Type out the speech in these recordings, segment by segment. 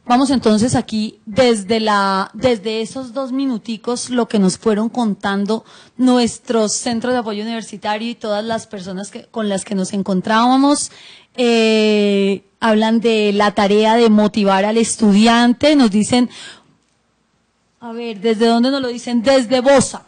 Vamos entonces aquí desde esos 2 minuticos lo que nos fueron contando nuestros centros de apoyo universitario y todas las personas con las que nos encontrábamos. Hablan de la tarea de motivar al estudiante, nos dicen, a ver, ¿desde dónde nos lo dicen? Desde Bosa.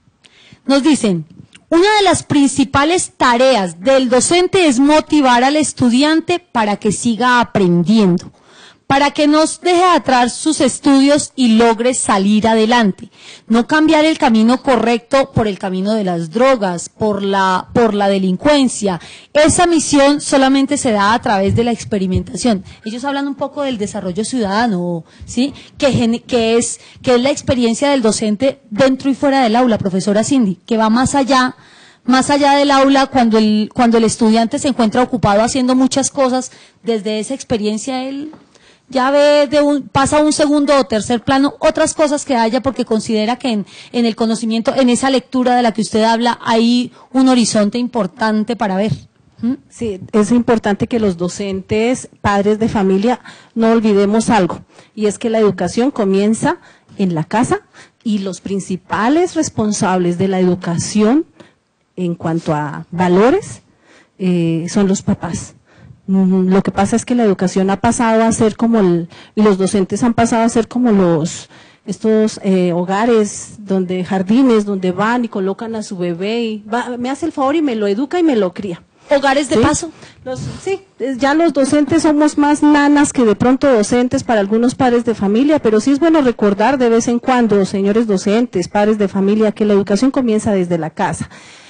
Nos dicen, una de las principales tareas del docente es motivar al estudiante para que siga aprendiendo, para que no deje atrás sus estudios y logre salir adelante. No cambiar el camino correcto por el camino de las drogas, por la delincuencia. Esa misión solamente se da a través de la experimentación. Ellos hablan un poco del desarrollo ciudadano, ¿sí? Que es la experiencia del docente dentro y fuera del aula, profesora Cindy, que va más allá del aula cuando el estudiante se encuentra ocupado haciendo muchas cosas. Desde esa experiencia él ya ve pasa a un segundo o tercer plano otras cosas que haya, porque considera que en el conocimiento, en esa lectura de la que usted habla, hay un horizonte importante para ver. Sí, es importante que los docentes, padres de familia, no olvidemos algo, y es que la educación comienza en la casa, y los principales responsables de la educación en cuanto a valores son los papás. Lo que pasa es que la educación ha pasado a ser y los docentes han pasado a ser como estos hogares, jardines, donde van y colocan a su bebé y me hace el favor y me lo educa y me lo cría. ¿Hogares de paso? Sí, ya los docentes somos más nanas que de pronto docentes para algunos padres de familia, pero sí es bueno recordar de vez en cuando, señores docentes, padres de familia, que la educación comienza desde la casa.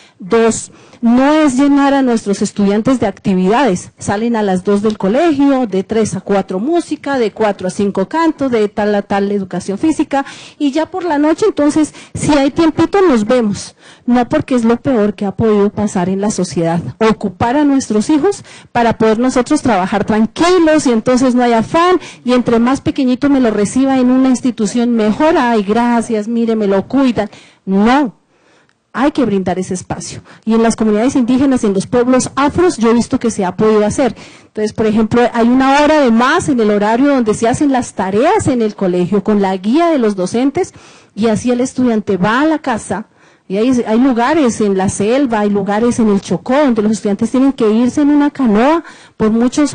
2, no es llenar a nuestros estudiantes de actividades. Salen a las 2 del colegio, de 3 a 4 música, de 4 a 5 canto, de tal a tal educación física, y ya por la noche, entonces, si hay tiempito, nos vemos. No, porque es lo peor que ha podido pasar en la sociedad. Ocupar a nuestros hijos para poder nosotros trabajar tranquilos, y entonces no hay afán, y entre más pequeñito me lo reciba en una institución mejor, ay, gracias, mire, me lo cuidan. No. Hay que brindar ese espacio. Y en las comunidades indígenas, en los pueblos afros, yo he visto que se ha podido hacer. Entonces, por ejemplo, hay una hora de más en el horario donde se hacen las tareas en el colegio con la guía de los docentes, y así el estudiante va a la casa. Y hay lugares en la selva, hay lugares en el Chocó, donde los estudiantes tienen que irse en una canoa por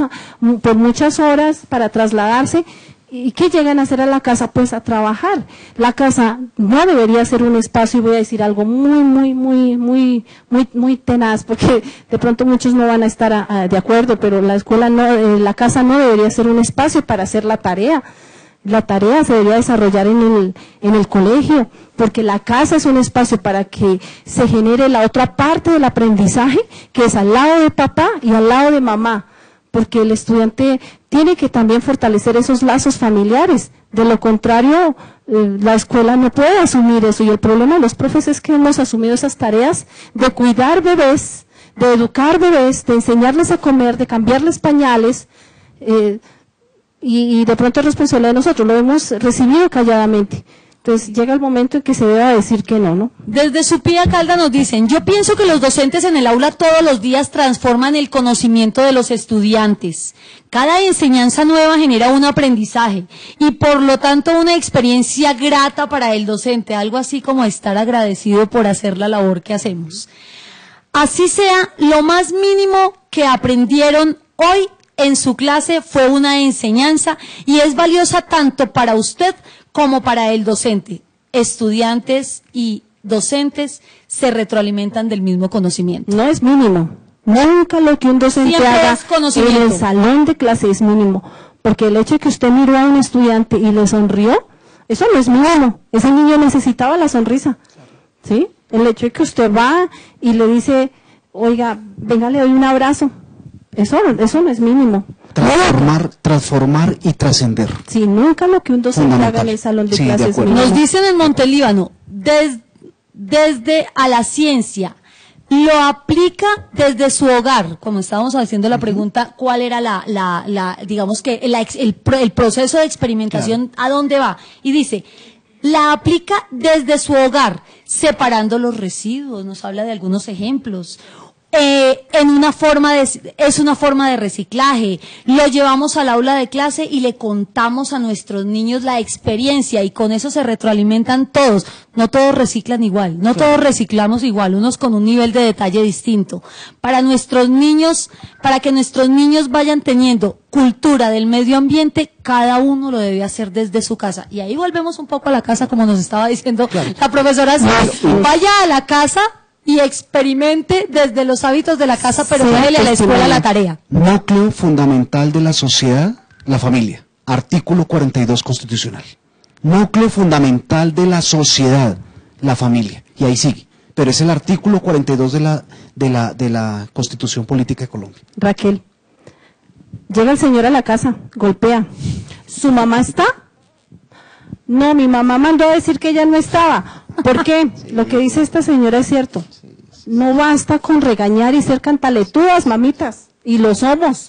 muchas horas para trasladarse. ¿Y qué llegan a hacer a la casa? Pues a trabajar. La casa no debería ser un espacio, y voy a decir algo muy tenaz, porque de pronto muchos no van a estar de acuerdo, pero la casa no debería ser un espacio para hacer la tarea. La tarea se debería desarrollar en el colegio, porque la casa es un espacio para que se genere la otra parte del aprendizaje, que es al lado de papá y al lado de mamá, porque el estudiante tiene que también fortalecer esos lazos familiares. De lo contrario, la escuela no puede asumir eso, y el problema de los profes es que hemos asumido esas tareas de cuidar bebés, de educar bebés, de enseñarles a comer, de cambiarles pañales, y de pronto es responsabilidad de nosotros, lo hemos recibido calladamente. Entonces llega el momento en que se deba decir que no, ¿no? Desde Supía Calda nos dicen, yo pienso que los docentes en el aula todos los días transforman el conocimiento de los estudiantes. Cada enseñanza nueva genera un aprendizaje y por lo tanto una experiencia grata para el docente, algo así como estar agradecido por hacer la labor que hacemos. Así sea, lo más mínimo que aprendieron hoy en su clase fue una enseñanza y es valiosa tanto para usted como para el docente. Estudiantes y docentes se retroalimentan del mismo conocimiento. No es mínimo. Nunca lo que un docente siempre haga en el salón de clase es mínimo. Porque el hecho de que usted miró a un estudiante y le sonrió, eso no es mínimo. Ese niño necesitaba la sonrisa. ¿Sí? El hecho de que usted va y le dice, oiga, venga, le doy un abrazo. Eso no es mínimo. Transformar y trascender. Sí, nunca lo que un docente haga en el salón de clases. Nos dicen en Montelíbano, desde a la ciencia, lo aplica desde su hogar, como estábamos haciendo la pregunta, ¿cuál era digamos que el proceso de experimentación, claro, a dónde va? Y dice, la aplica desde su hogar, separando los residuos, nos habla de algunos ejemplos. en una forma es una forma de reciclaje. Lo llevamos al aula de clase y le contamos a nuestros niños la experiencia y con eso se retroalimentan todos. No todos reciclan igual, no todos reciclamos igual, unos con un nivel de detalle distinto. Para nuestros niños, para que nuestros niños vayan teniendo cultura del medio ambiente, cada uno lo debe hacer desde su casa. Y ahí volvemos un poco a la casa, como nos estaba diciendo la profesora. Vaya a la casa y experimente desde los hábitos de la casa, pero déjele a la escuela la tarea. Núcleo fundamental de la sociedad, la familia. Artículo 42 constitucional. Núcleo fundamental de la sociedad, la familia. Y ahí sigue. Pero es el artículo 42 de la Constitución Política de Colombia. Raquel, llega el señor a la casa, golpea. ¿Su mamá está? No, mi mamá mandó a decir que ella no estaba. ¿Por qué? Lo que dice esta señora es cierto. No basta con regañar y ser cantaletudas, mamitas. Y lo somos.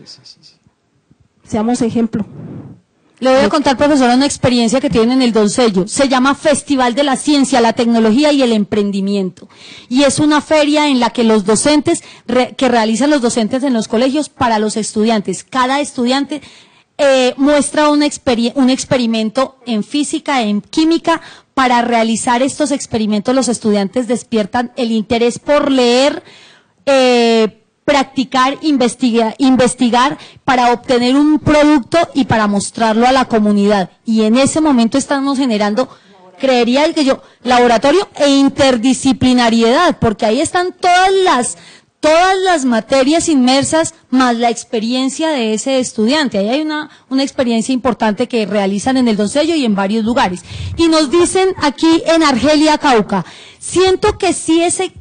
Seamos ejemplo. Le voy a contar, profesora, una experiencia que tienen en el Doncello. Se llama Festival de la Ciencia, la Tecnología y el Emprendimiento. Y es una feria en la que los docentes, que realizan los docentes en los colegios para los estudiantes. Cada estudiante muestra un experimento en física, en química. Para realizar estos experimentos, los estudiantes despiertan el interés por leer, practicar, investigar para obtener un producto y para mostrarlo a la comunidad. Y en ese momento estamos generando, creería que yo, laboratorio e interdisciplinariedad, porque ahí están todas las materias inmersas más la experiencia de ese estudiante. Ahí hay una experiencia importante que realizan en el Doncello y en varios lugares. Y nos dicen aquí en Argelia, Cauca, siento que sí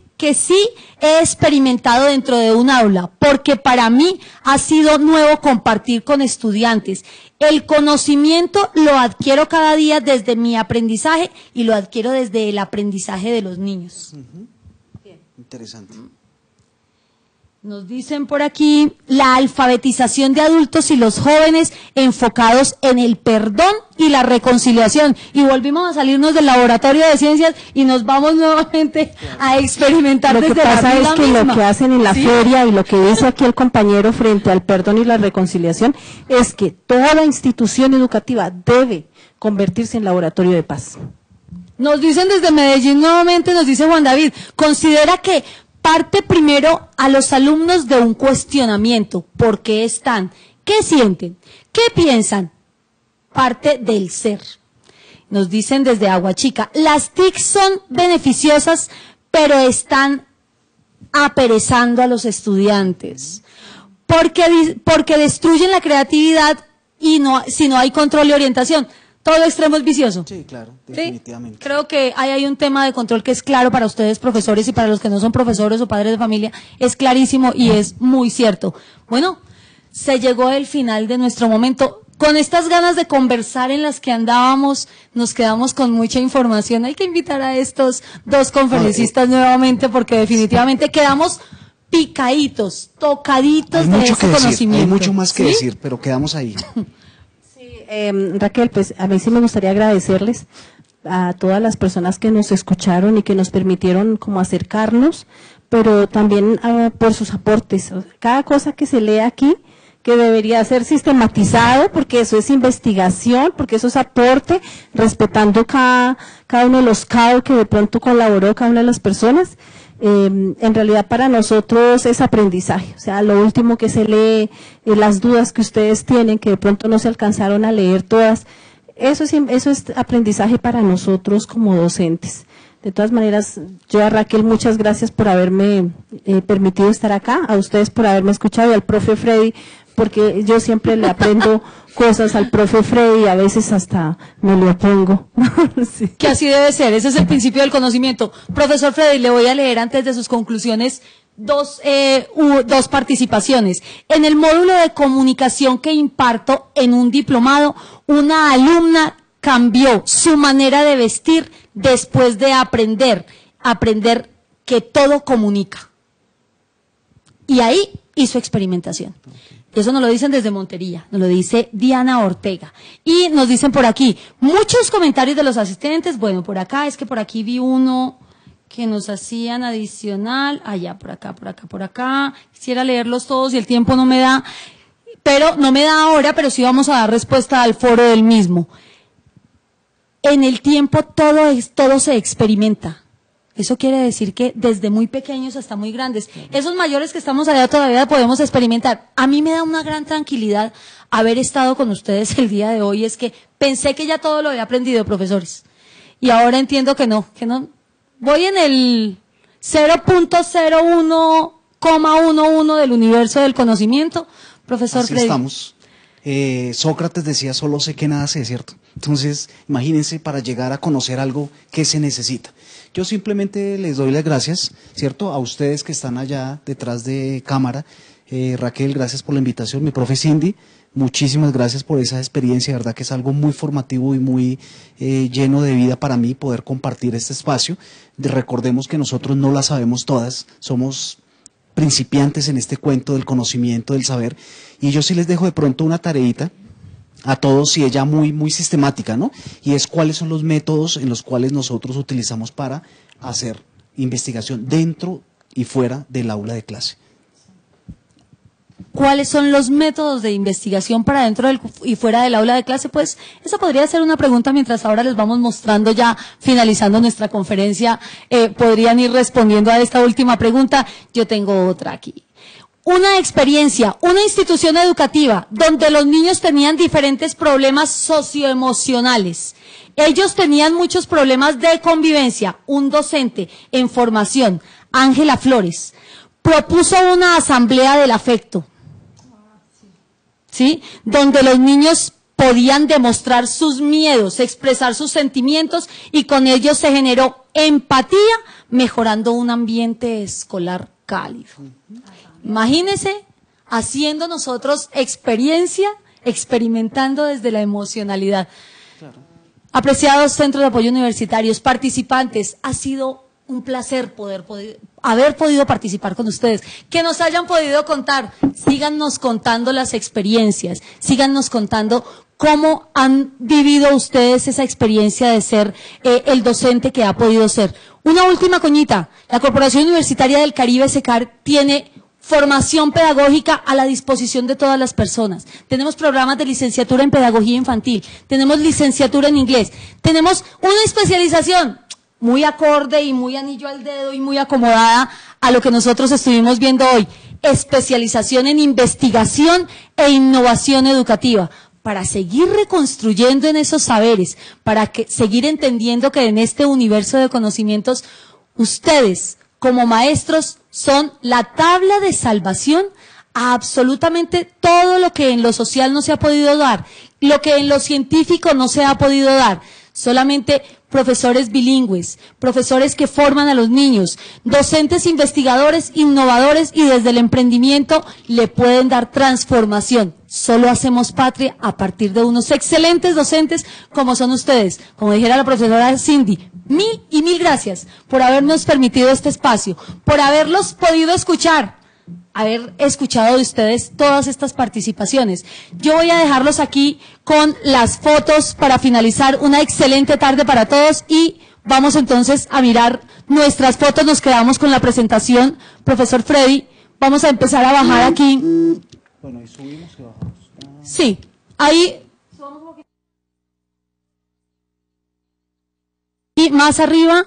he experimentado dentro de un aula, porque para mí ha sido nuevo compartir con estudiantes. El conocimiento lo adquiero cada día desde mi aprendizaje y lo adquiero desde el aprendizaje de los niños. Bien. Interesante. Nos dicen por aquí, la alfabetización de adultos y los jóvenes enfocados en el perdón y la reconciliación. Y volvimos a salirnos del laboratorio de ciencias y nos vamos nuevamente a experimentar desde la vida misma. Lo que pasa es que lo que hacen en la feria y lo que dice aquí el compañero frente al perdón y la reconciliación es que toda institución educativa debe convertirse en laboratorio de paz. Nos dicen desde Medellín nuevamente, nos dice Juan David, considera que parte primero a los alumnos de un cuestionamiento. ¿Por qué están? ¿Qué sienten? ¿Qué piensan? Parte del ser. Nos dicen desde Aguachica, las TIC son beneficiosas, pero están aperezando a los estudiantes. Porque destruyen la creatividad y si no hay control y orientación. Todo extremo es vicioso. Sí, claro, definitivamente. ¿Sí? Creo que ahí hay un tema de control que es claro para ustedes, profesores, y para los que no son profesores o padres de familia, es clarísimo y es muy cierto. Bueno, se llegó el final de nuestro momento. Con estas ganas de conversar en las que andábamos, nos quedamos con mucha información. Hay que invitar a estos dos conferencistas nuevamente porque definitivamente quedamos picaditos, tocaditos de ese conocimiento. Hay mucho más que decir, pero quedamos ahí. Raquel, pues a mí sí me gustaría agradecerles a todas las personas que nos escucharon y que nos permitieron como acercarnos, pero también por sus aportes. Cada cosa que se lee aquí, que debería ser sistematizado, porque eso es investigación, porque eso es aporte, respetando cada uno de los CAO que de pronto colaboró cada una de las personas. En realidad para nosotros es aprendizaje, o sea, lo último que se lee, las dudas que ustedes tienen, que de pronto no se alcanzaron a leer todas, eso es aprendizaje para nosotros como docentes. De todas maneras, yo a Raquel muchas gracias por haberme permitido estar acá, a ustedes por haberme escuchado y al profe Freddy, porque yo siempre le aprendo cosas al profe Freddy y a veces hasta me lo opongo. Sí. Que así debe ser, ese es el principio del conocimiento. Profesor Freddy, le voy a leer antes de sus conclusiones dos participaciones. En el módulo de comunicación que imparto en un diplomado, una alumna cambió su manera de vestir después de aprender que todo comunica. Y ahí hizo experimentación. Eso nos lo dicen desde Montería, nos lo dice Diana Ortega. Y nos dicen por aquí, muchos comentarios de los asistentes, bueno, por acá es que por aquí vi uno que nos hacían adicional, allá, por acá, por acá, por acá. Quisiera leerlos todos y el tiempo no me da, pero no me da ahora, pero sí vamos a dar respuesta al foro del mismo. En el tiempo todo se experimenta. Eso quiere decir que desde muy pequeños hasta muy grandes, esos mayores que estamos allá todavía podemos experimentar. A mí me da una gran tranquilidad haber estado con ustedes el día de hoy, es que pensé que ya todo lo había aprendido, profesores. Y ahora entiendo que no. Voy en el 0.01,11 del universo del conocimiento, profesor Así Freddy. estamos. Sócrates decía, solo sé que nada sé, ¿cierto? Entonces, imagínense para llegar a conocer algo que se necesita. Yo simplemente les doy las gracias, ¿cierto? A ustedes que están allá detrás de cámara. Raquel, gracias por la invitación. Mi profe Cindy, muchísimas gracias por esa experiencia, verdad que es algo muy formativo y muy lleno de vida para mí poder compartir este espacio. Recordemos que nosotros no las sabemos todas, somos principiantes en este cuento del conocimiento, del saber, y yo sí les dejo de pronto una tareita a todos y ella muy sistemática, ¿no? Y es cuáles son los métodos en los cuales nosotros utilizamos para hacer investigación dentro y fuera del aula de clase. ¿Cuáles son los métodos de investigación para dentro y fuera del aula de clase? Pues esa podría ser una pregunta mientras ahora les vamos mostrando ya, finalizando nuestra conferencia, podrían ir respondiendo a esta última pregunta. Yo tengo otra aquí. Una experiencia, una institución educativa donde los niños tenían diferentes problemas socioemocionales. Ellos tenían muchos problemas de convivencia. Un docente en formación, Ángela Flores, propuso una asamblea del afecto. ¿Sí? Donde los niños podían demostrar sus miedos, expresar sus sentimientos y con ello se generó empatía, mejorando un ambiente escolar cálido. Imagínense haciendo nosotros experiencia, experimentando desde la emocionalidad. Claro. Apreciados centros de apoyo universitarios, participantes, ha sido un placer haber podido participar con ustedes, que nos hayan podido contar, síganos contando las experiencias, síganos contando cómo han vivido ustedes esa experiencia de ser el docente que ha podido ser. Una última coñita, la Corporación Universitaria del Caribe, SECAR, tiene formación pedagógica a la disposición de todas las personas. Tenemos programas de licenciatura en pedagogía infantil, tenemos licenciatura en inglés, tenemos una especialización muy acorde y muy anillo al dedo y muy acomodada a lo que nosotros estuvimos viendo hoy. Especialización en investigación e innovación educativa, para seguir reconstruyendo en esos saberes, para seguir entendiendo que en este universo de conocimientos, ustedes, como maestros, son la tabla de salvación a absolutamente todo lo que en lo social no se ha podido dar, lo que en lo científico no se ha podido dar. Solamente profesores bilingües, profesores que forman a los niños, docentes investigadores, innovadores y desde el emprendimiento le pueden dar transformación. Solo hacemos patria a partir de unos excelentes docentes como son ustedes. Como dijera la profesora Cindy, mil gracias por habernos permitido este espacio, por haberlos podido escuchar, haber escuchado de ustedes todas estas participaciones. Yo voy a dejarlos aquí con las fotos para finalizar. Una excelente tarde para todos y vamos entonces a mirar nuestras fotos. Nos quedamos con la presentación. Profesor Freddy, vamos a empezar a bajar aquí. Bueno, ahí subimos y bajamos. Sí, ahí. Y más arriba.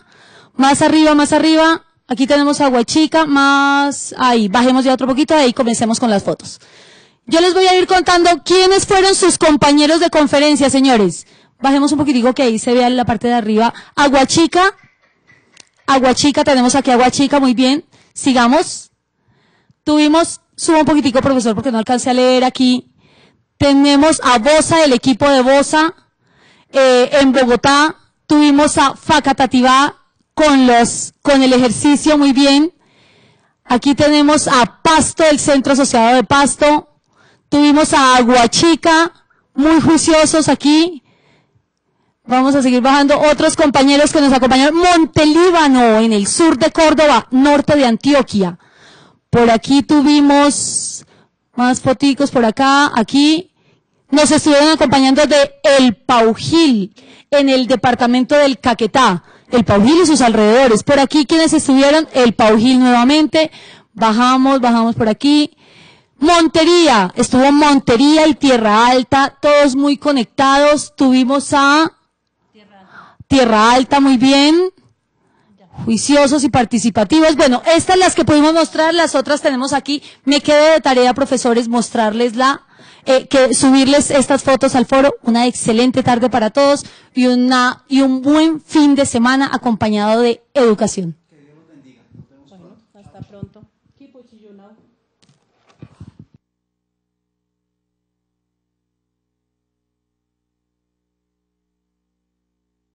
Aquí tenemos Agua Chica, más ahí, bajemos ya otro poquito, ahí comencemos con las fotos. Yo les voy a ir contando quiénes fueron sus compañeros de conferencia, señores. Bajemos un poquitico que ahí se vea en la parte de arriba. Agua Chica, tenemos aquí Agua Chica, muy bien. Sigamos. Suba un poquitico, profesor, porque no alcancé a leer aquí. Tenemos a Bosa, el equipo de Bosa, en Bogotá. Tuvimos a Facatativá, con el ejercicio, muy bien. Aquí tenemos a Pasto, el Centro Asociado de Pasto. Tuvimos a Aguachica, muy juiciosos aquí. Vamos a seguir bajando. Otros compañeros que nos acompañaron. Montelíbano, en el sur de Córdoba, norte de Antioquia. Por aquí tuvimos más foticos por acá, aquí. Nos estuvieron acompañando de El Paujil, en el departamento del Caquetá. el Paujil y sus alrededores. Por aquí, quienes estuvieron, el Paujil nuevamente, bajamos por aquí. Montería, estuvo Montería y Tierra Alta, todos muy conectados. Tuvimos a Tierra Alta, muy bien, juiciosos y participativos. Bueno, estas las que pudimos mostrar, las otras tenemos aquí. Me quedo de tarea, profesores, mostrarles subirles estas fotos al foro. Una excelente tarde para todos y un buen fin de semana acompañado de educación. Hasta pronto. Keep what you know.